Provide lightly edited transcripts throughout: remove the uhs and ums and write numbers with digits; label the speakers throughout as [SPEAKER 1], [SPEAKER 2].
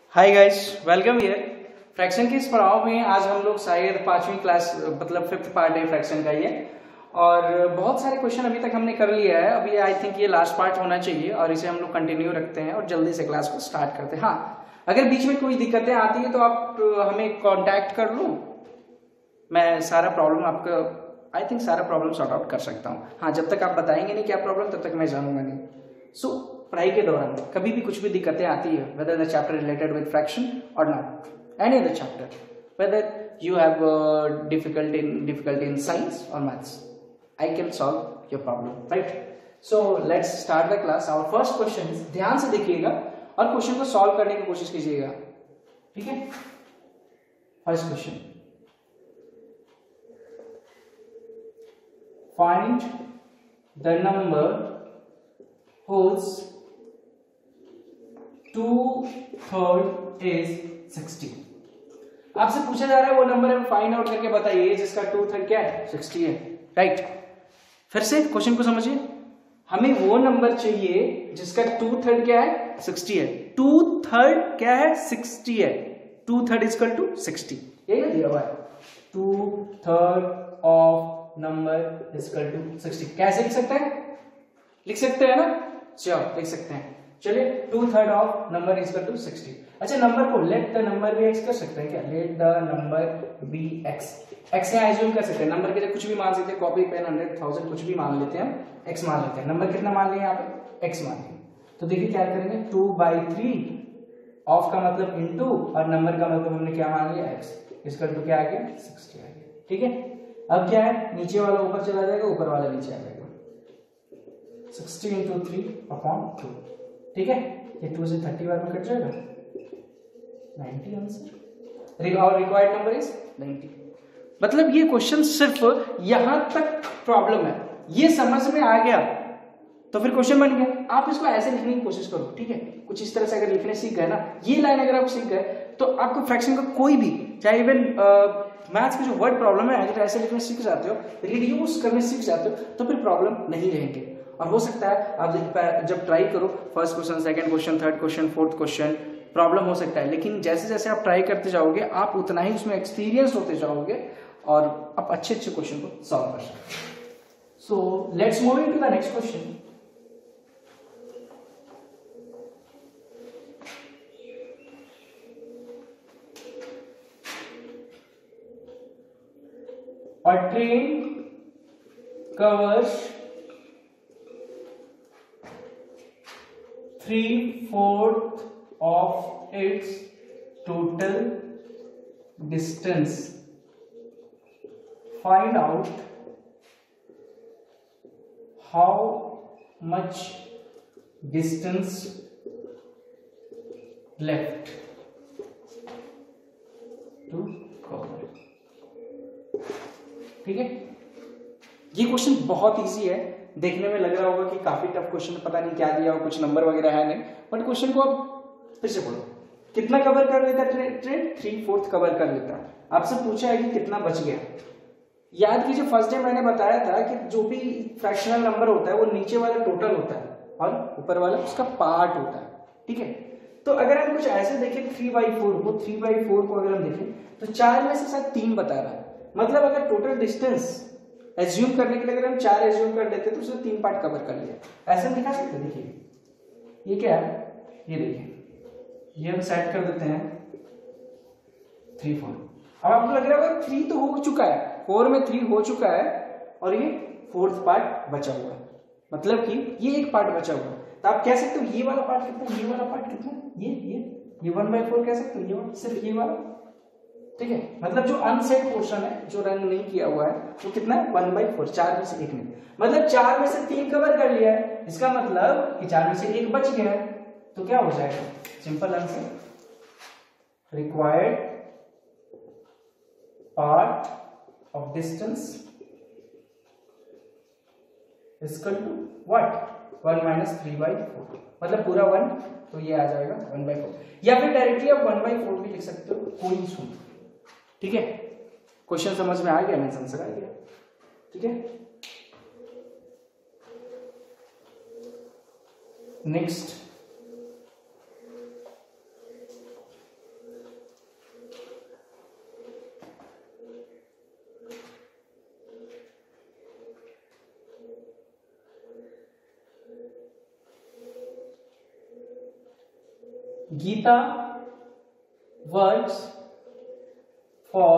[SPEAKER 1] Hi guys, welcome here. Fraction के इस पड़ाव में आज हम लोग शायद 5वीं क्लास मतलब 5th पार्ट है फ्रैक्शन का ये। और बहुत सारे क्वेश्चन अभी तक हमने कर लिया है। अभी आई थिंक ये लास्ट पार्ट होना चाहिए और इसे हम लोग कंटिन्यू रखते हैं और जल्दी से क्लास को स्टार्ट करते हैं। हाँ, अगर बीच में कोई दिक्कतें आती है तो आप हमें कांटेक्ट कर लो। मैं सारा प्रॉब्लम आपका आई थिंक सारा प्रॉब्लम सॉर्ट आउट कर सकता हूँ। हाँ, जब तक आप बताएंगे नहीं क्या प्रॉब्लम तब तक मैं जानूंगा नहीं। सो पढ़ाई के दौरान कभी भी कुछ भी दिक्कतें आती है, whether the chapter related with fraction or not, any other chapter, whether you have difficulty in science or maths, I can solve your problem, right? So let's start the class. Our first question, ध्यान से देखिएगा और question को solve करने की कोशिश कीजिएगा, ठीक है? First question, find the number whose 2/3 is 60। आपसे पूछा जा रहा है वो नंबर है, फाइंड आउट करके बताइए जिसका 2/3 क्या है, 60 है, राइट? फिर से क्वेश्चन को समझिए, हमें वो नंबर चाहिए जिसका 2/3 क्या है, 60 है। 2/3 क्या है, 60 है। 2/3 इक्वल टू 60, यही दिया हुआ है। 2/3 ऑफ नंबर इक्वल टू 60। कैसे लिख सकते हैं? लिख सकते हैं ना? चलो लिख सकते हैं। चलिए, 2/3 ऑफ नंबर इक्वल टू 60। अच्छा, नंबर को let the number be x कर सकते हैं क्या? Let the number be x. X यहाँ एज्यूम कर सकते हैं, नंबर के लिए कुछ भी मान सकते हैं, कॉपी पेन 100,000 कुछ भी मान लेते हैं हम, एक्स मान लेते हैं। नंबर कितना मान लिया यहाँ पे? एक्स मान लिया। तो देखिए क्या करेंगे, 2/3 ऑफ का मतलब इनटू और नंबर का मतलब हमने क्या मान लिया, एक्स। इक्वल टू क्या आ गया, 60 आ गया, ठीक है? अब क्या है, नीचे वाला ऊपर चला जाएगा, ऊपर वाला नीचे आ जाएगा। 60 × 3/2, ठीक है? ये 2 से 30 बार में कट जाएगा, 90 आंसर। Required number is 90। मतलब ये क्वेश्चन सिर्फ यहां तक प्रॉब्लम है, ये समझ में आ गया तो फिर क्वेश्चन बन गया। आप इसको ऐसे लिखने की कोशिश करो, ठीक है? कुछ इस तरह से अगर लिखने सीख गए ना, ये लाइन अगर आप सीख गए तो आपको फ्रैक्शन का कोई भी, चाहे इवन मैथ्स की जो वर्ड प्रॉब्लम है, अगर ऐसे लिखने सीख जाते हो, रिड्यूस करने सीख जाते हो, तो फिर प्रॉब्लम नहीं रहेंगे। और हो सकता है आप जब ट्राई करो, first question, second question, third question, fourth question, problem हो सकता है, लेकिन जैसे जैसे आप ट्राई करते जाओगे आप उतना ही उसमें एक्सपीरियंस होते जाओगे और आप अच्छे अच्छे क्वेश्चन को सॉल्व कर सकते हो। So let's move into the next question. A train covers 3/4 of its total distance. Find out how much distance left to cover. ठीक है? ये क्वेश्चन बहुत इजी है, देखने में लग रहा होगा कि काफी टफ क्वेश्चन, पता नहीं क्या दिया हो, कुछ नंबर वगैरह है नहीं, बट क्वेश्चन को आप फिर से पढ़ो। कितना कवर कर लेता है ट्रेन? 3/4 कवर कर लेता है। आपसे पूछा है कि कितना बच गया। याद कीजिए, फर्स्ट डे मैंने बताया था कि जो भी फ्रैक्शनल नंबर होता है वो नीचे वाला टोटल होता है और ऊपर वाला उसका पार्ट होता है, ठीक है? तो अगर हम कुछ ऐसे देखें 3/4 को, 3/4 को अगर हम देखें तो 4 में से शायद 3 बता रहा है। मतलब अगर टोटल डिस्टेंस एज्यूम करने के लिए अगर हम 4 एज्यूम कर लेते तो उसने 3 पार्ट कवर कर लिया। ऐसे दिखा सकते हैं? देखिए ये क्या है, ये देखिए, ये हम सेट कर देते हैं 3/4। अब आपको लग रहा होगा 3 तो हो चुका है, 4 में 3 हो चुका है और ये 4th पार्ट बचा हुआ है, मतलब कि ये एक पार्ट बचा हुआ है। तो आप कह सकते हो ये वाला पार्ट कितना, ये वाला पार्ट कितना, ये 1/4 कह सकते हो, ये वाला, सिर्फ ये वाला, ठीक है? मतलब जो अनसेट पोर्शन है, जो रंग नहीं किया हुआ है, वो कितना है, 1/4, 4 में से 1 ने, मतलब 4 में से 3 कवर कर लिया है। इसका मतलब कि 4 में से 1 बच गया है, तो क्या हो जाएगा? Simple answer, required part of distance equal to what, 1 - 3/4, मतलब पूरा 1, तो ये आ जाएगा 1/4। या फिर डायरेक्टली आप 1/4 भी लिख सकते हो, कोई इशू नहीं, ठीक है? क्वेश्चन समझ में आ गया, मैं आंसर आ गया, ठीक है? Next Geeta works for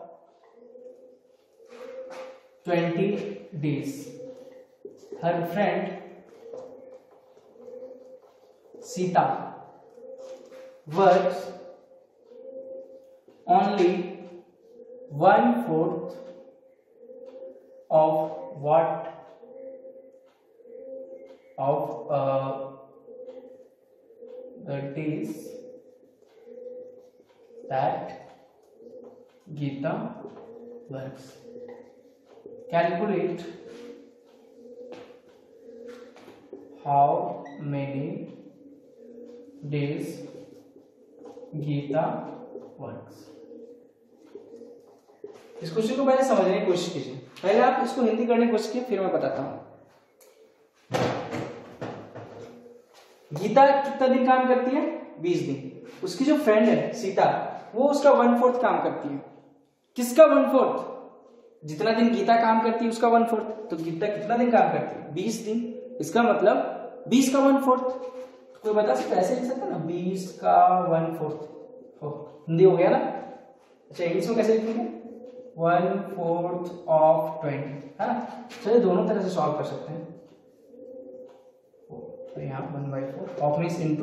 [SPEAKER 1] 20 days. Her friend Sita works only 1/4 of what of the days that Geeta works. Calculate how many days Geeta works. इस क्वेश्चन को पहले समझने की कोशिश कीजिए। पहले आप इसको हिंदी करने की कोशिश कीजिए, फिर मैं बताता हूं। गीता कितना दिन काम करती है? 20 दिन। उसकी जो फ्रेंड है सीता, वो उसका 1/4 काम करती है। किसका 1/4? जितना दिन गीता काम करती है उसका 1/4। तो गीता कितना दिन काम करती है? 20 दिन। इसका मतलब 20 का 1/4। कोई बता सकता है? ऐसे लिख सकता है ना, 20 का 1/4। हिंदी हो गया ना? अच्छा, इंग्लिश में कैसे लिखेंगे? 1/4 of 20। हाँ, चलिए दोनों तरह से सॉल्व कर सकते हैं। तो यहाँ 1/4 of means into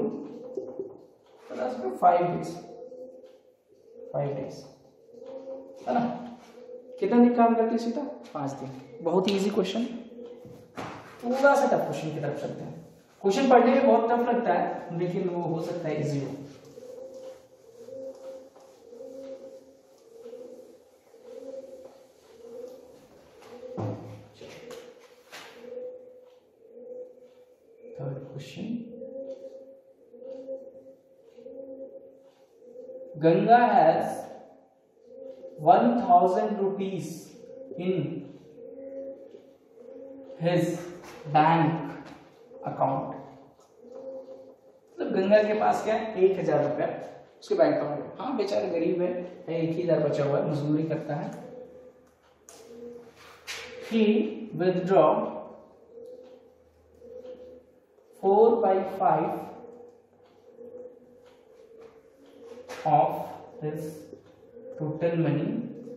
[SPEAKER 1] 5 days, 5 days है ना। कितना दिन काम करती है सीता? 5 दिन। बहुत ही इजी क्वेश्चन, थोड़ा सा टफ क्वेश्चन की तरफ चलते हैं। क्वेश्चन पढ़ने में बहुत टफ लगता है, लेकिन वो हो सकता है इजी हो। Third question, Ganga has 1000 rupees in his bank account। मतलब गंगा के पास क्या है? 1000 रुपया उसके बैंक अकाउंट में। हाँ, बेचारा गरीब है, 1000 बचा हुआ है, मजदूरी करता है। He withdraw 4/5 of his total money।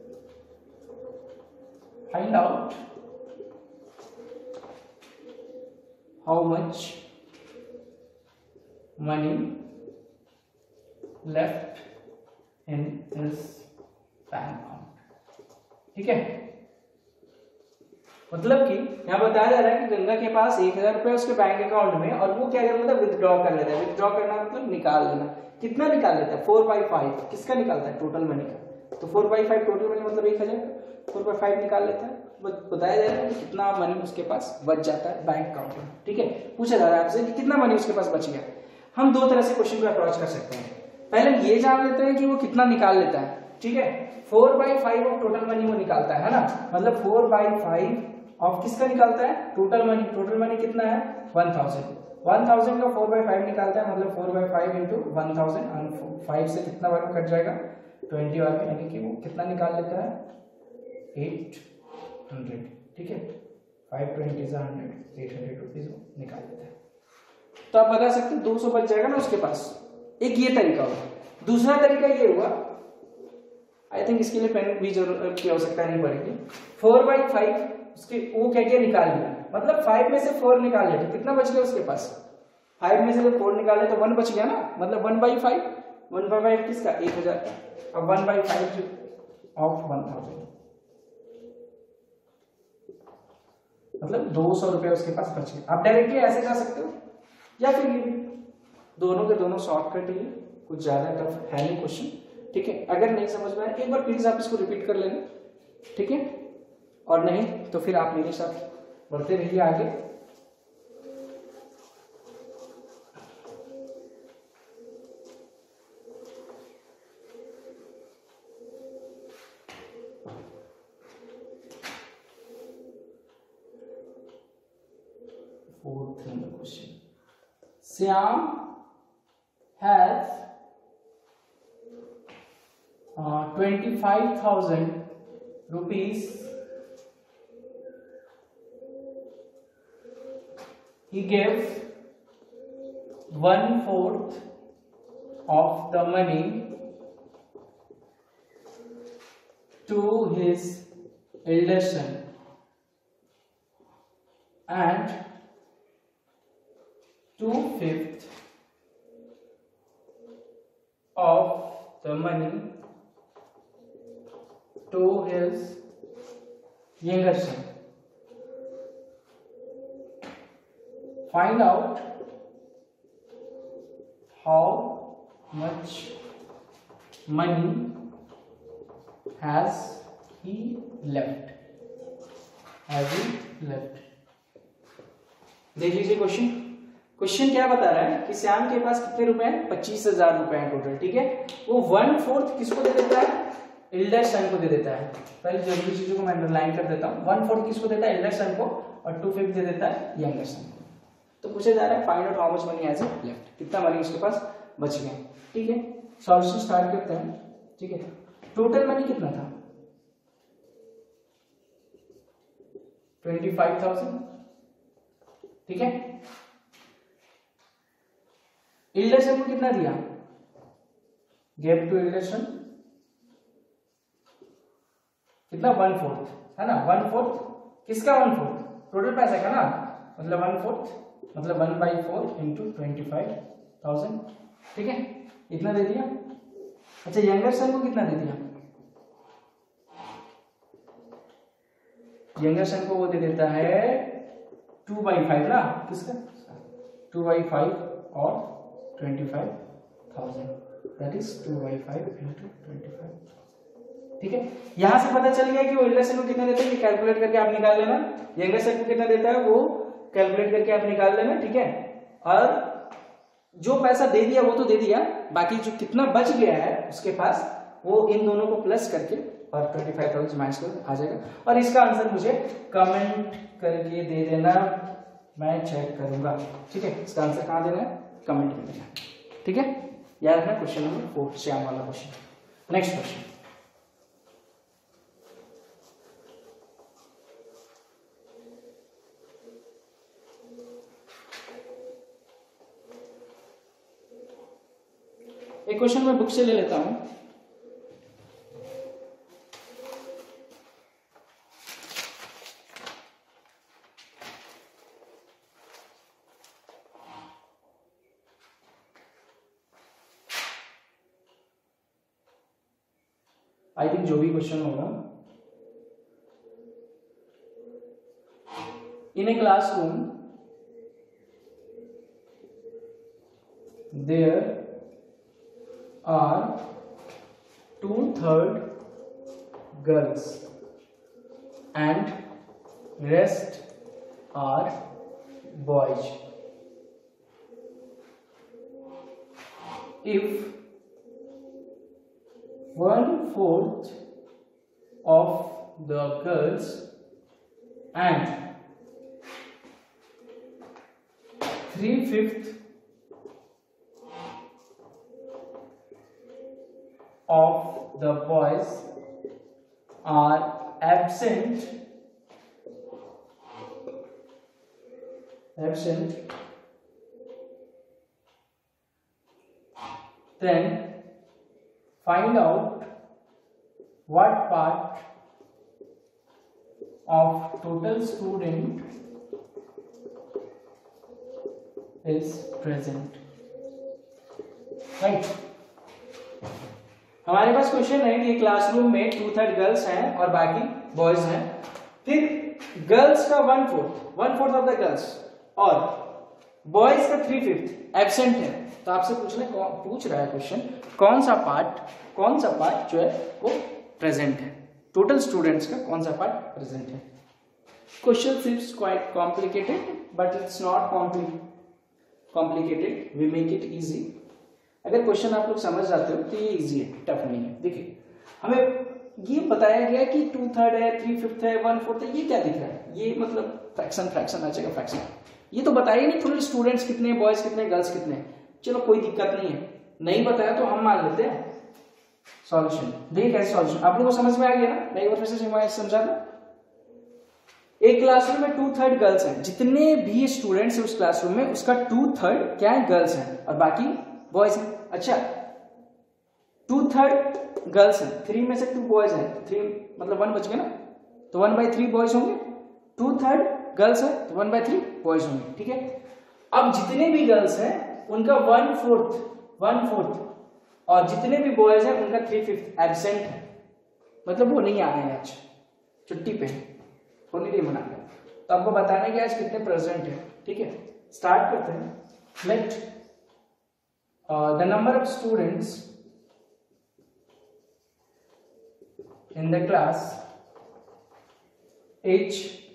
[SPEAKER 1] Find out how much money left in his bank account। ठीक है, मतलब कि यहाँ बताया जा रहा है कि गंगा के पास 1000 रुपए उसके बैंक अकाउंट में, और वो क्या कर लेता है? विथड्रॉ कर लेता है। विथड्रॉ करना मतलब निकाल लेना। कितना निकाल लेता है? 4/5। किसका निकालता है? टोटल मनी का। तो 4/5 टोटल मनी मतलब 1000, 4/5 निकाल लेता है। बताया जा रहा है कि कितना मनी उसके पास बच जाता है बैंक अकाउंट में। ठीक है, पूछा जा रहा है आपसे कि कितना मनी उसके पास बच गया। हम दो तरह से क्वेश्चन को अप्रोच कर सकते हैं। पहले ये जान लेते हैं कि वो कितना निकाल लेता है। ठीक है, 4/5 ऑफ टोटल मनी वो निकालता है ना, मतलब 4/5 ऑफ किसका निकालता है? Total money. टोटल मनी कितना है? 1000। 1000 का 4/5 निकालता है, मतलब 4/5 इंटू 1000। 5 से कितना बार में कट जाएगा? 20 बार में, यानी कि वो कितना निकाल लेता है? 800। ठीक है, 520 is 100, 800 रुपीज निकाल लेता है। तो आप बता सकते हैं 200 बच जाएगा ना उसके पास। एक ये तरीका हुआ। दूसरा तरीका ये हुआ, आई थिंक इसके लिए पेन भी जरूरत की आवश्यकता नहीं पड़ेगी। 4/5 उसके वो क्या किया? निकाल लिया, मतलब 5 में से 4 निकाल लिया। तो कितना बच गया उसके पास? 5 में से जब 4 निकाले तो 1 बच गया ना, मतलब 1/5। 1/5 किसका? 1000 का। अब 1/5 ऑफ 1000, मतलब 200 रुपए उसके पास बच गए। आप डायरेक्टली ऐसे जा सकते हो, या फिर ये भी। दोनों के दोनों शॉर्टकट ही है, कुछ ज्यादा टफ है नहीं क्वेश्चन। ठीक है, अगर नहीं समझ में आए एक बार प्लीज आप इसको रिपीट कर लेना। ठीक है, और नहीं तो फिर आप मेरे साथ बढ़ते रहिए आगे। Fourth number question, Shyam has 25,000 rupees he gave 1/4 of the money to his elder son and 2/5 of the money to his younger son. Find out how much money has he left. देख लीजिए क्वेश्चन क्या बता रहा है कि श्याम के पास कितने रुपए हैं? 25,000 रुपए हैं टोटल, ठीक है। वो 1/4 किसको दे देता है? एल्डर सन को दे देता है। पहले जरूरी चीजों को मैं अंडरलाइन कर देता हूँ। 1/4 किसको देता है? एल्डर सन को, और 2/5 दे देता है यंगर सन को। तो पूछा जा रहा है find out how much money has left, कितना मनी उसके पास बच गया, ठीक है। सॉल्यूशन स्टार्ट करते हैं, ठीक है। टोटल मनी कितना था? 25,000, ठीक है। एल्डर सन को कितना दिया? गिव टू एल्डर सन कितना? 1/4 है ना। 1/4 किसका? 1/4 टोटल पैसा का ना, मतलब 1/4 मतलब 1/4 इंटू 25,000, ठीक है। इतना दे दिया। अच्छा यंगर सन को कितना दे दिया? यंगर सन को वो दे देता है 2/5 ना, किसका? 2/5 और 25,000, दैट इज 2/5 इंटू 25,000, ठीक है। यहां से पता चल गया कि वो एल्डर सन को कितना देता है, ये कैलकुलेट करके आप निकाल लेना। यंगर सन को कितना देता है वो कैलकुलेट करके आप निकाल लेना, ठीक है। और जो पैसा दे दिया वो तो दे दिया, बाकी जो कितना बच गया है उसके पास वो इन दोनों को प्लस करके और 25,000 माइनस कर आ जाएगा। और इसका आंसर मुझे कमेंट करके दे देना, मैं चेक करूंगा, ठीक है। इसका आंसर कहाँ देना है? कमेंट में देना, ठीक है। याद रखना क्वेश्चन नंबर 4 श्याम वाला क्वेश्चन। नेक्स्ट क्वेश्चन, एक क्वेश्चन मैं बुक से ले लेता हूं। आई थिंक जो भी क्वेश्चन होगा, in a classroom there are 2/3 girls and rest are boys. If 1/4 of the girls and 3/5 of the boys are absent, then find out what part of total student is present, right। हमारे पास question है कि classroom में 2/3 girls हैं और बाकी boys हैं। फिर girls का 1/4 ऑफ द गर्ल्स और बॉयज का 3/5 एब्सेंट है। तो आपसे पूछ रहा है क्वेश्चन कौन सा पार्ट जो है वो प्रेजेंट है, टोटल स्टूडेंट्स का कौन सा पार्ट प्रेजेंट है। Question seems quite complicated but it's not complicated, we make it easy. अगर क्वेश्चन आप लोग समझ जाते हो तो ये इजी है, टफ नहीं है। देखिए हमें ये बताया गया कि 2/3 है, 3/5 है, 1/4 है, ये क्या दिख रहा है? ये मतलब फ्रैक्शन आ जाएगा, फ्रैक्शन। ये तो बताया नहीं थोड़े स्टूडेंट्स कितने, बॉयज कितने, गर्ल्स कितने। चलो कोई दिक्कत नहीं है, नहीं बताया तो हम मान लेते हैं। सॉल्यूशन देखिए कैसे सॉल्यूशन आप लोगों को समझ में आ गया ना? मैं एक बार फिर से समझा दूं। एक क्लासरूम में 2/3 गर्ल्स हैं, जितने भी स्टूडेंट्स हैं उस क्लासरूम में उसका 2/3 क्या है? गर्ल्स हैं, और बाकी बॉयज हैं। अच्छा 2/3 गर्ल्स हैं, 3 में से 2 बॉयज हैं, 3 मतलब 1 बच गया ना, तो 1/3 बॉयज होंगे, 2/3 गर्ल्स है तो 1/3 बॉयज होंगे। ठीक है, अब जितने भी गर्ल्स हैं उनका 1/4 और जितने भी बॉयज हैं उनका 3/5 एब्सेंट है, मतलब वो नहीं आए हैं आज, छुट्टी पे हॉलीडे मना रहे हैं। तो आपको बताना है कि आज कितने प्रेजेंट है। ठीक है, स्टार्ट करते हैं। Let the number of students in the class as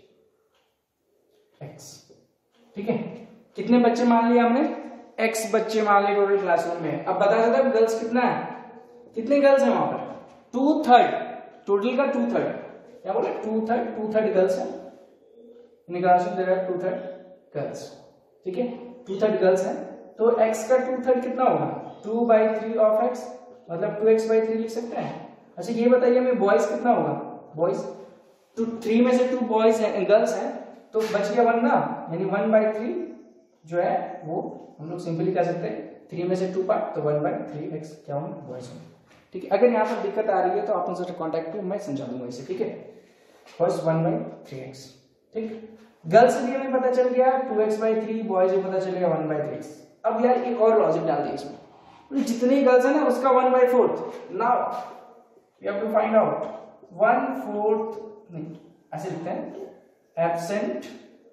[SPEAKER 1] x। ठीक है, कितने बच्चे मान लिए हमने, x बच्चे मान लिए टोटल क्लासरूम में। अब बता सकते हैं गर्ल्स कितना है, कितने गर्ल्स हैं वहां पर, 2/3, टोटल का 2/3, क्या बोले 2/3 गर्ल्स है in classroom, there are 2/3 girls. ठीक है, 2/3 गर्ल्स हैं, तो x का 2/3 कितना होगा, 2/3 ऑफ x, मतलब 2x/3 लिख सकते हैं। अच्छा ये बताइए हमें बॉयज कितना होगा, बॉयज 3 में से 2 बॉयज हैं, गर्ल्स हैं, तो बच गया 1 ना, यानी 1/3 जो है वो हम लोग सिंपली कह सकते हैं 3 में से 2 पार्ट, तो 1/3x क्या होंगे, बॉयज होंगे। ठीक है, अगर यहाँ पर दिक्कत आ रही है तो आप उनसे कॉन्टेक्ट पे, मैं समझा दूंगा इसे। ठीक है, फर्स्ट 1/3x। ठीक, गर्ल्स भी हमें पता चल गया 2x/3, बॉयज भी पता चल गया 1/3x। अब यार एक और लॉजिक डाल दिया इसमें, जितने गर्ल्स है ना उसका 1/4, now we have to find out 1/4, नहीं ऐसे लिखते हैं, एब्सेंट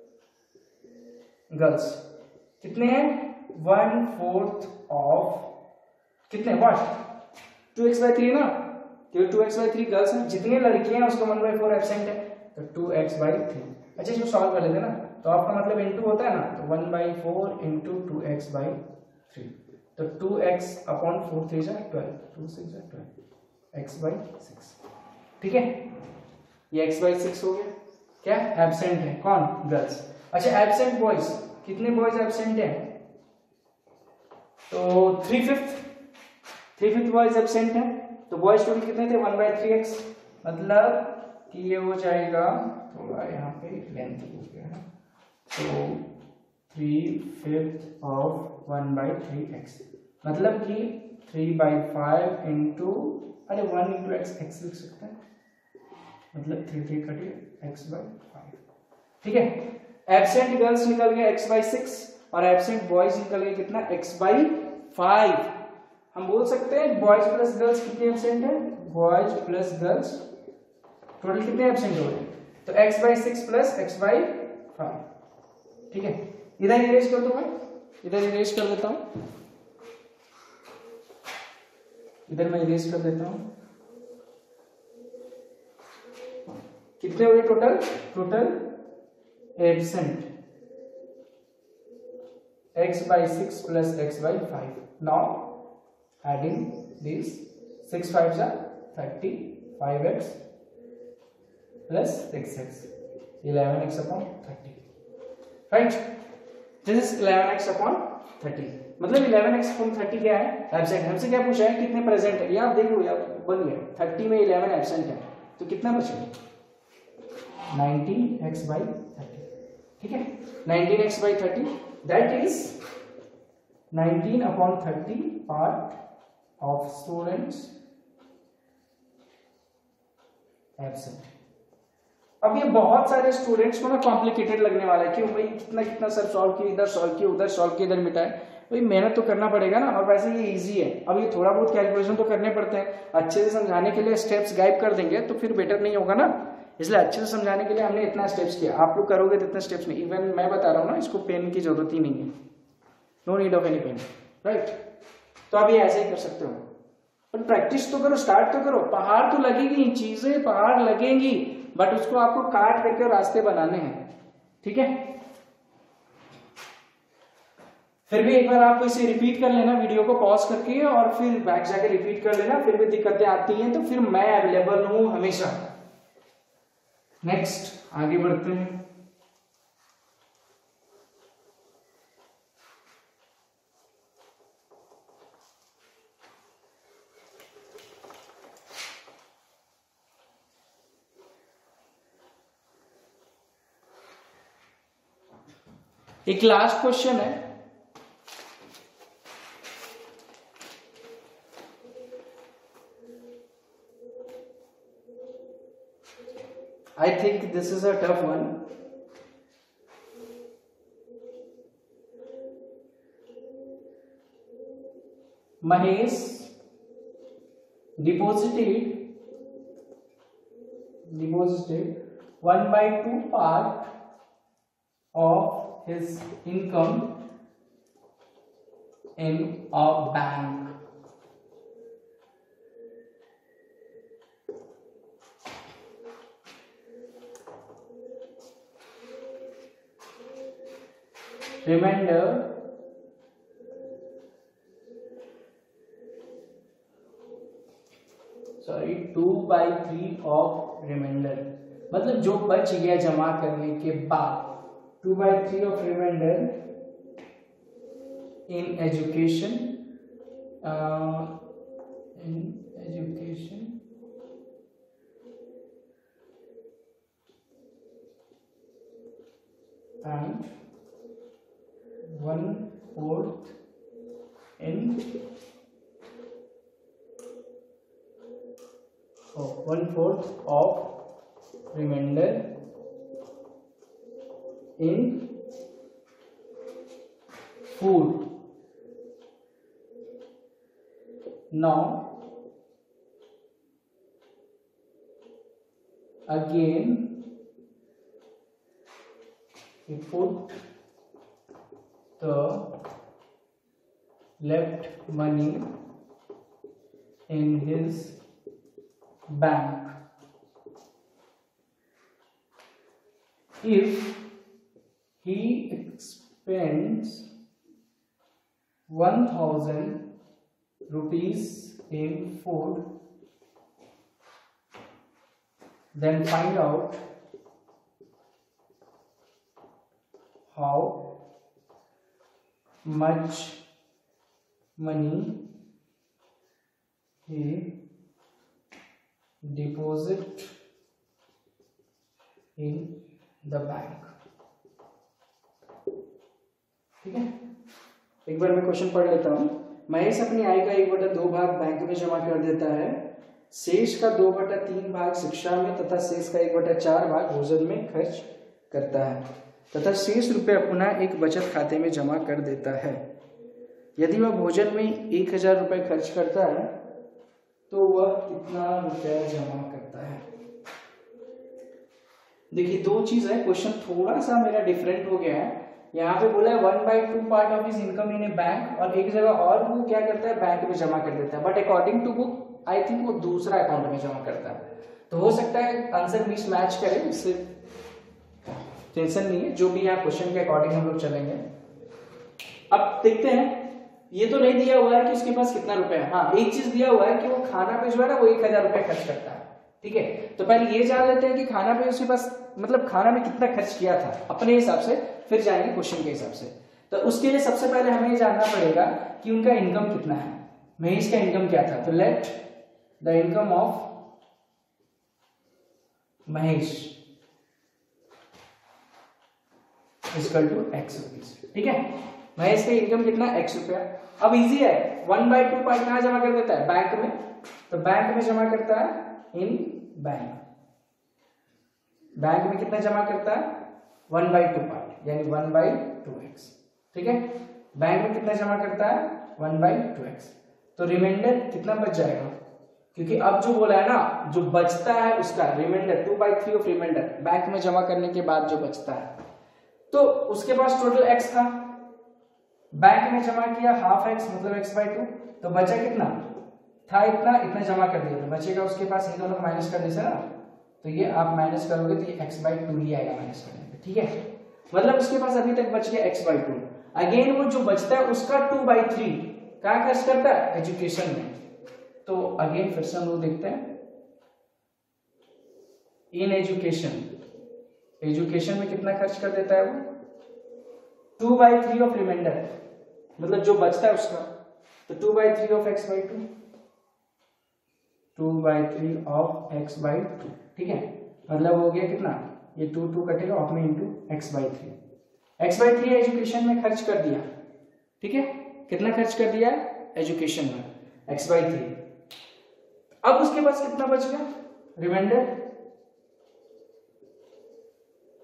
[SPEAKER 1] गर्ल्स कितने हैं, 1/4 ऑफ कितने, व्हाट 2x/3 ना, क्योंकि 2x/3 गर्ल्स हैं, जितने लड़कियां हैं उसका 1/4 एब्सेंट है, तो 2x/3। अच्छा इसको सॉल्व कर लेते हैं ना, तो आपका मतलब इनटू होता है ना, तो 1/4 इंटू 2x/3, तो 2x/4 3 जा 12, 2 6 जा 12, x/6। ठीक है, ये x/6 हो गया, क्या एब्सेंट है कौन, गर्ल्स। अच्छा एब्सेंट बॉयज, कितने बॉयज एब्सेंट हैं, तो 3/5 बॉयज एब्सेंट हैं, तो बॉयज टोटल कितने थे 1/3x, मतलब कि ये हो जाएगा, थोड़ा यहाँ पे लेंथ हो गया है, तो 3/5 ऑफ 1/3x, मतलब कि 3/5 इंटू, अरे 1 इंटू x लिख सकते हैं, मतलब 3 कटिए x/5। ठीक है, एब्सेंट गर्ल्स निकल गया x/6 और एब्सेंट बॉयज निकल गया कितना, x/5। हम बोल सकते हैं बॉयज प्लस गर्ल्स कितने एब्सेंट है, बॉयज प्लस गर्ल्स टोटल कितने एब्सेंट हो गए, तो x/6 प्लस x/5। ठीक है, इधर इरेज कर दो, मैं इधर इरेज कर देता हूं, इधर मैं इरेज कर देता हूं, कितने हो गए total absent x/6 plus x/5। Now adding these 6 5s are 30, 5x plus 6x, 11x upon 30, right? This is 11x upon 30, मतलब 11x upon 30 क्या है, एब्सेंट। हमसे क्या पूछा है, कितने प्रेजेंट है, ये आप देख लो यार, बन गया 30 में 11 एब्सेंट है, तो कितना बचेगा 19x/30। ठीक है, 19x/30 that is 19/30 part of students absent. अब ये बहुत सारे स्टूडेंट्स को ना कॉम्प्लिकेटेड लगने वाला है, क्यों भाई कितना कितना सर सॉल्व किए, इधर सॉल्व किए, उधर सॉल्व किए, इधर मिटाए, भाई मेहनत तो करना पड़ेगा ना, और वैसे ये इजी है। अब ये थोड़ा बहुत कैलकुलेशन तो करने पड़ते हैं, अच्छे से समझाने के लिए स्टेप्स गाइड कर देंगे तो फिर बेटर नहीं होगा ना, इसलिए अच्छे से समझाने के लिए हमने इतना स्टेप्स किया, आप लोग करोगे तो इतने स्टेप्स नहीं, इवन मैं बता रहा हूँ ना, इसको पेन की जरूरत ही नहीं है, no need of any pain, right. तो आप ये ऐसे ही कर सकते हो, पर प्रैक्टिस तो करो, स्टार्ट तो करो, पहाड़ तो लगेगी, चीजें पहाड़ लगेंगी, बट उसको आपको काट करके रास्ते बनाने हैं। ठीक है, फिर भी एक बार आप इसे रिपीट कर लेना, वीडियो को पॉज करके, और फिर बैक जाके रिपीट कर लेना, फिर भी दिक्कतें आती हैं तो फिर मैं अवेलेबल हूं हमेशा। नेक्स्ट आगे बढ़ते हैं। एक लास्ट क्वेश्चन है, I think this is a tough one. Mahesh deposited 1/2 part of his income in a bank. Remainder 2/3 of remainder, मतलब जो बच गया जमा करने के बाद 2/3 of remainder in education and 1/4 in 1/4 of remainder in food. Now again he put the left money in his bank. If he expends 1,000 rupees in food, then find out how much money he deposit in the bank. ठीक है, एक बार मैं question पढ़ लेता हूं. महेश अपनी आय का 1/2 भाग बैंक में जमा कर देता है. शेष का 2/3 भाग शिक्षा में तथा शेष का 1/4 भाग भोजन में खर्च करता है तथा शेष रुपया पुनः एक बचत खाते में जमा कर देता है. यदि वह भोजन में 1,000 रुपये खर्च करता है तो वह कितना रुपया जमा करता है. देखिए दो चीज है, क्वेश्चन थोड़ा सा मेरा डिफरेंट हो गया है. यहाँ पे बोला है 1/2 part of his income in a bank, और एक जगह और वो क्या करता है बैंक में जमा कर देता है, but according to book I think वो दूसरा अकाउंट में जमा करता है. तो हो सकता है आंसर मिस मैच करे, इससे टेंशन नहीं है. जो भी यहाँ क्वेश्चन के अकॉर्डिंग हम लोग चलेंगे. अब देखते हैं, ये तो नहीं दिया हुआ है कि उसके पास कितना रुपया है. हाँ एक चीज दिया हुआ है कि वो खाना पे जो है ना वो 1,000 रुपये खर्च करता है. ठीक है, तो पहले ये जान लेते हैं कि खाना पे उसके पास मतलब खाना में कितना खर्च किया था अपने हिसाब से, फिर जाएंगे क्वेश्चन के हिसाब से. तो उसके लिए सबसे पहले हमें ये जानना पड़ेगा कि उनका इनकम कितना है. महेश का इनकम क्या था, तो let the income of Mahesh equal to x rupees. ठीक है, महेश का इनकम कितना, x रुपया. अब इजी है, 1/2 पार्ट कहाँ जमा कर देता है, बैंक में. तो बैंक में जमा करता है इन बैंक. बैंक में कितना जमा करता है, 1/2 पार्ट यानी 1/2x. ठीक है, बैंक में कितना जमा करता है, 1/2x. तो रिमाइंडर कितना बच जाएगा, क्योंकि अब जो बोला है ना जो बचता है उसका रिमाइंडर 2/3 ऑफ रिमाइंडर बैंक में जमा करने के बाद जो बचता है, तो उसके पास टोटल x था, बैंक में जमा किया ½ x मतलब x/2, तो बचा कितना था, इतना जमा कर दिया, तो बचेगा उसके पास. ये दोनों माइनस करने से ना, तो ये आप माइनस करोगे तो ये x/2 ही आएगा माइनस करने पे. ठीक है, मतलब उसके पास अभी तक बच गया x/2. अगेन वो जो बचता है उसका 2/3 कहाँ खर्च करता है, एजुकेशन में. तो अगेन फिर से हम लोग देखते हैं इन एजुकेशन. एजुकेशन में कितना खर्च कर देता है वो, 2/3 ऑफ रिमाइंडर मतलब जो बचता है उसका, तो 2/3 ऑफ x/2, 2/3 ऑफ x/2. ठीक है, मतलब हो गया कितना, ये 2 कटेगा ऑफ में इंटू x/3. x/3 एजुकेशन में खर्च कर दिया. ठीक है, कितना खर्च कर दिया एजुकेशन में, x/3. अब उसके पास कितना बच गया रिमाइंडर,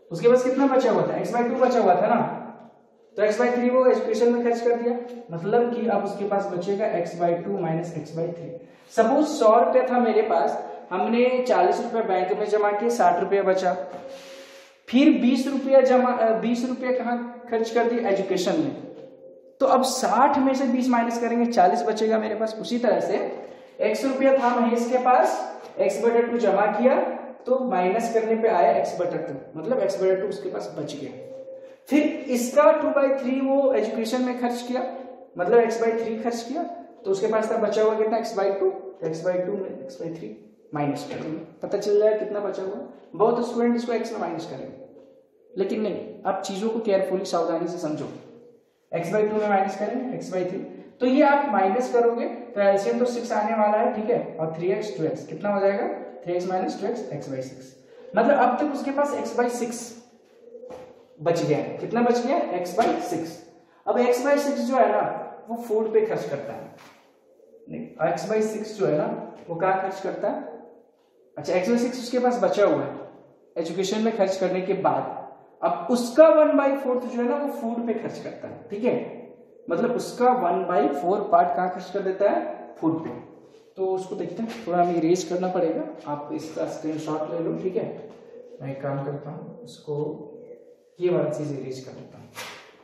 [SPEAKER 1] उसके पास कितना बचा हुआ था, x/2 बचा हुआ था ना, तो x/3 वो एजुकेशन में खर्च कर दिया, मतलब कि अब उसके पास बचेगा x/2 माइनस x/3। सपोज 100 रुपया था मेरे पास, हमने 40 रुपया बैंक में जमा किए, 60 रुपया बचा, फिर 20 रुपया कहाँ खर्च कर दिए, एजुकेशन में। तो अब 60 में से 20 माइनस करेंगे, 40 बचेगा मेरे पास। उसी तरह से x रुपया था महेश के पास, x/2 जमा किया तो माइनस करने पे आया x/2, मतलब x/2 उसके पास बच गया। फिर इसका 2/3 वो एजुकेशन में खर्च किया, मतलब x/3 खर्च किया, तो उसके पास था बचा हुआ कितना, x/2, x/2 में x/3 माइनस कर देंगे, पता चल जाएगा कितना बचा हुआ। बहुत स्टूडेंट इसको x में माइनस करेंगे, लेकिन नहीं, आप चीजों को केयरफुली सावधानी से समझो। x/2 में माइनस करेंगे x/3, तो ये आप माइनस करोगे तो एलसीएम तो 6 आने वाला है, ठीक है, और 3x 2x कितना हो जाएगा, 3x माइनस 2x x/6, मतलब अब तक उसके पास x/6 बच गया। कितना बच गया, x/6। अब x/6 जो है ना वो फूड पे खर्च करता है, नहीं x/6 जो है ना वो क्या खर्च करता है, अच्छा x/6 उसके पास बचा हुआ है एजुकेशन में खर्च करने के बाद, अब उसका 1/4 जो है ना वो फूड पे खर्च करता है, ठीक है, मतलब उसका 1/4 पार्ट कहाँ खर्च कर देता है, फूड पे। तो उसको देखते हैं, थोड़ा हमें इरेज करना पड़ेगा, आप इसका स्क्रीनशॉट ले लो, ठीक है। मैं एक काम करता हूँ, इसको ये वाली चीज इरेज कर लेता हूँ,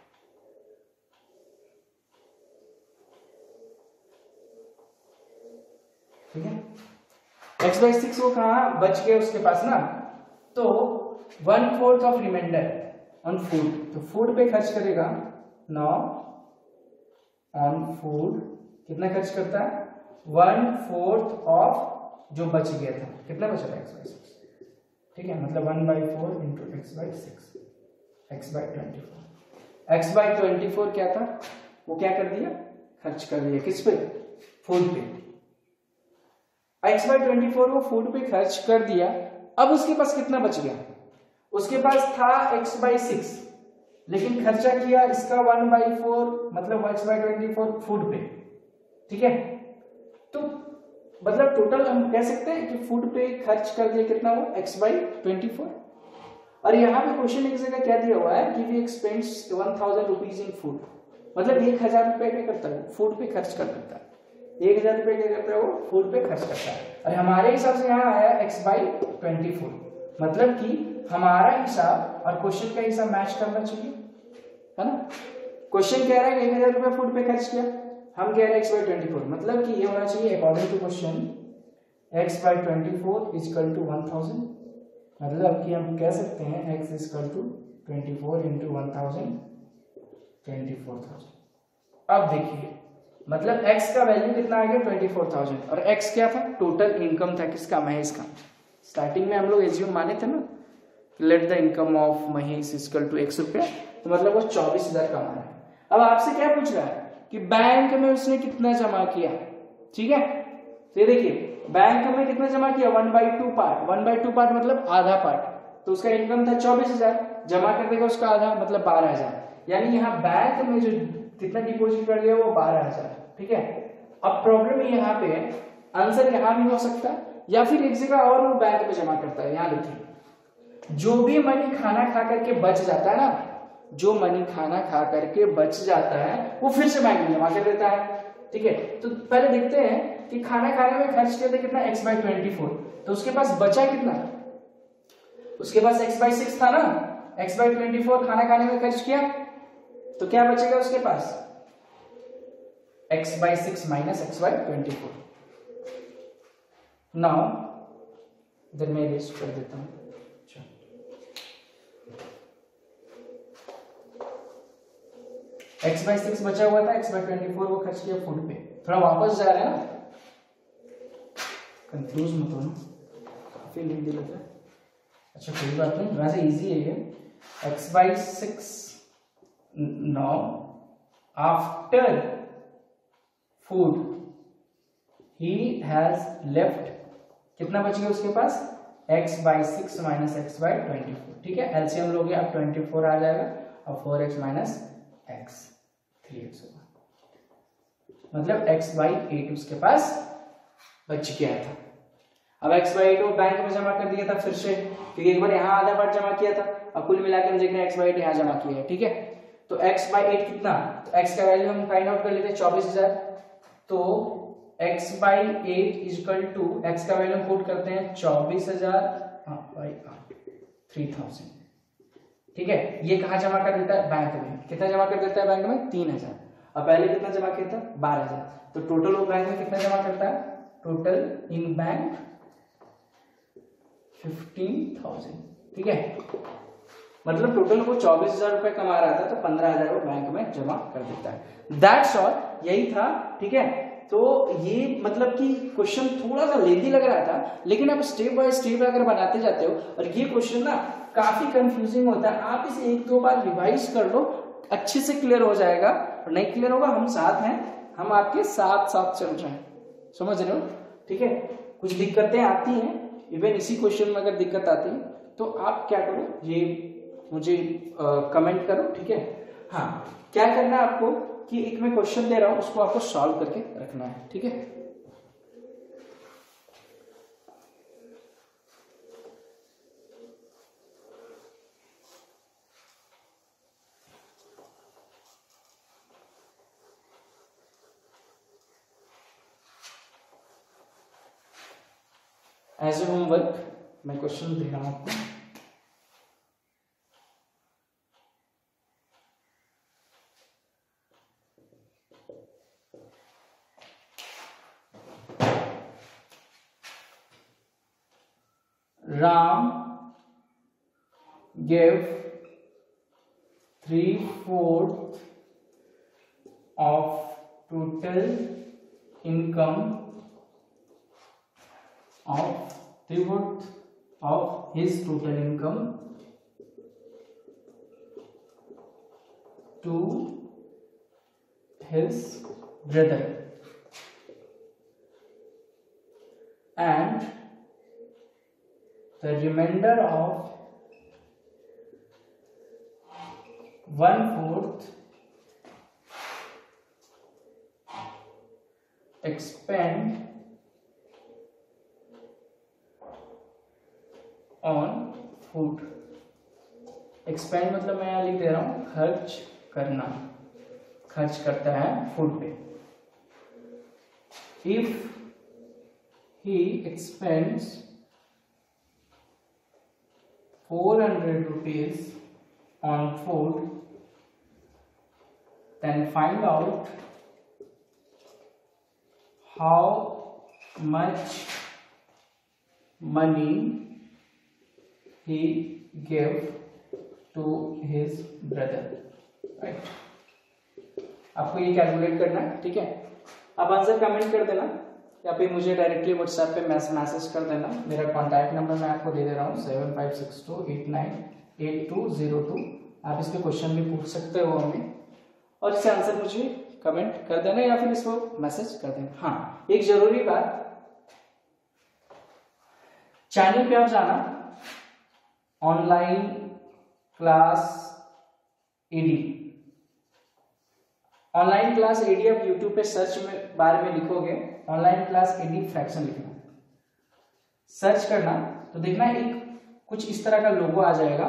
[SPEAKER 1] ठीक है। x/6 वो कहाँ बच गया उसके पास ना, तो 1/4 ऑफ रिमाइंडर ऑन फूड, तो फूड पे खर्च करेगा। नाउ ऑन फूड कितना खर्च करता है, 1/4 ऑफ जो बच गया था, कितना बचा था x/6, ठीक है, मतलब 1/4 इंटू x/6, x/24, x/24 क्या था, वो क्या कर दिया, खर्च कर दिया किस पे, फूड पे। x/24 वो फूड पे खर्च कर दिया, अब उसके पास कितना बच गया, उसके पास था x/6, लेकिन खर्चा किया इसका 1/4, मतलब x/24 फूड पे, ठीक है। तो मतलब टोटल हम कह सकते हैं कि फूड पे खर्च कर दिया कितना, वो x/24। और यहाँ पे क्वेश्चन एक जगह क्या दिया हुआ है कि we expends 1000 rupees in food, मतलब 1000 रुपए क्या करता है, फूड पे खर्च कर देता है, 1000 रुपए क्या करता है, वो फूड पे खर्च करता है। और हमारे हिसाब से यहाँ आया x/24, मतलब कि हमारा हिसाब और क्वेश्चन का हिसाब मैच करना चाहिए, है ना। क्वेश्चन कह रहा है 1000 रुपए फूड पे खर्च किया, हम कह रहे हैं x/24, मतलब कि ये होना चाहिए according to question x/24 equal to 1000, मतलब कि हम कह सकते हैं x इक्वल टू 24 इंटू 1000 24,000। अब देखिए, मतलब x का वैल्यू कितना आ गया 24,000, और x क्या था, टोटल इनकम था किसका, महेश का। स्टार्टिंग में हम लोग एज्यूम माने थे ना, let the income of Mahesh equal to x रुपया, तो मतलब वो 24,000 कमा रहा है। अब आपसे क्या पूछ रहा है कि बैंक में उसने कितना जमा किया, ठीक है। तो ये देखिए बैंक में कितना जमा किया, 1/2 पार्ट, 1/2 पार्ट मतलब आधा पार्ट, तो उसका इनकम था 24,000, जमा कर देगा उसका आधा, मतलब 12,000, यानी यहाँ बैंक में जो कितना डिपॉजिट कर दिया वो 12,000, ठीक है। अब प्रॉब्लम यहाँ पे है, आंसर यहाँ भी हो सकता है या फिर एक जगह और वो बैंक में जमा करता है। यहाँ देखिए, जो भी मनी खाना खा करके बच जाता है ना, जो मनी खाना खा करके बच जाता है वो फिर से बैंक में जमा कर देता है, ठीक है। तो पहले देखते हैं कि खाना खाने में खर्च किया था कितना, x/24, तो उसके पास बचा कितना, उसके पास x/6 था ना, x/24 खाना खाने में खर्च किया, तो क्या बचेगा उसके पास, x/6 माइनस x/24। नाउ इधर मैं इरेज कर देता हूं, x/6 बचा हुआ था, x/24 वो खर्च किया फूड पे। थोड़ा वापस जा रहे हैं ना, कंफ्यूज मत होना, काफी लिख दिया था। अच्छा कोई बात नहीं, वैसे इजी है ये। x/6 now after food he has left, कितना बच गया उसके पास, x/6 माइनस x/24, ठीक है। एलसीएम लोगे अब 24 आ जाएगा और 4x माइनस x 3x होगा, मतलब x/8 उसके पास बच गया था। अब x/8 वो बैंक में जमा कर दिया था फिर से, क्योंकि एक बार यहाँ आधा पार्ट जमा किया था, अब कुल मिलाकर हम देख रहे हैं x/8 यहाँ जमा किया है। ठीक है, तो x/8 कितना, तो x का वैल्यू हम फाइंड आउट कर लेते हैं 24,000। तो x/8 इक्वल टू x का वैल्यू हम पुट करते हैं 24,000 बाई 3000। ठीक है, ये कहाँ जमा कर देता है, बैंक में। कितना जमा कर देता है बैंक में, 3,000। अब पहले कितना जमा किया था, 12,000। तो टोटल वो बैंक में कितना जमा करता है, टोटल इन बैंक 15,000। ठीक है, मतलब टोटल वो 24,000 रुपए कमा रहा था, तो 15,000 वो बैंक में जमा कर देता है। दैट्स ऑल, यही था। ठीक है, तो ये मतलब कि क्वेश्चन थोड़ा सा लेंथी लग रहा था, लेकिन आप स्टेप बाय स्टेप अगर बनाते जाते हो, और ये क्वेश्चन ना काफी कंफ्यूजिंग होता है, आप इसे 1-2 बार रिवाइज कर लो, अच्छे से क्लियर हो जाएगा। और नहीं क्लियर होगा, हम साथ हैं, हम आपके साथ साथ चल रहे हैं, समझ रहे हो। ठीक है, कुछ दिक्कतें आती हैं, इवन इसी क्वेश्चन में अगर दिक्कत आती है तो आप क्या करो, ये मुझे कमेंट करो। ठीक है, हाँ, क्या करना है आपको कि एक मैं क्वेश्चन दे रहा हूं, उसको आपको सॉल्व करके रखना है। ठीक है, एज ए होमवर्क मैं क्वेश्चन दे रहा हूं आपको। Ram gave 3/4 of total income of 3/4 of his total income to his brother, and the remainder of 1/4 expend on food। Expend मतलब मैं यहाँ लिख दे रहा हूं खर्च करना, खर्च करता है फूड पे। If he expends 400 rupees on food, then find out how much money he gave to his brother, right? आपको ये कैलकुलेट करना है। ठीक है, आप आंसर कमेंट कर देना या फिर मुझे डायरेक्टली व्हाट्सएप पे मैसेज कर देना। मेरा कॉन्टैक्ट नंबर मैं आपको दे दे रहा हूँ 7562898202। आप इसके क्वेश्चन भी पूछ सकते हो हमें, और इससे आंसर मुझे कमेंट कर देना या फिर इसको मैसेज कर देना। हाँ, एक जरूरी बात, चैनल पे आप जाना, online class AD, online class AD आप यूट्यूब पे सर्च में बारे में लिखोगे, ऑनलाइन क्लास एडी फ्रैक्शन लिखना, सर्च करना तो देखना एक कुछ इस तरह का लोगो आ जाएगा,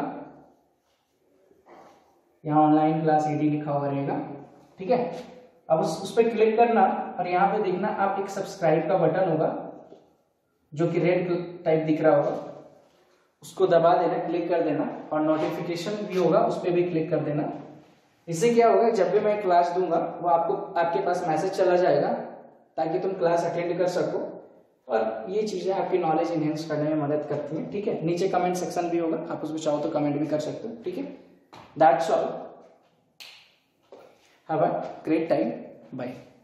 [SPEAKER 1] यहाँ ऑनलाइन क्लास एडी लिखा हुआ रहेगा। ठीक है, अब उस पर क्लिक करना और यहाँ पे देखना आप एक सब्सक्राइब का बटन होगा जो कि रेड टाइप दिख रहा होगा, उसको दबा देना, क्लिक कर देना, और नोटिफिकेशन भी होगा उस पर भी क्लिक कर देना। इससे क्या होगा, जब भी मैं क्लास दूंगा वो आपके पास मैसेज चला जाएगा ताकि तुम क्लास अटेंड कर सको, और ये चीजें आपकी नॉलेज इनहेंस करने में मदद करती हैं। ठीक है, नीचे कमेंट सेक्शन भी होगा, आप उसमें चाहो तो कमेंट भी कर सकते हो। ठीक है, that's all, have a great time, bye.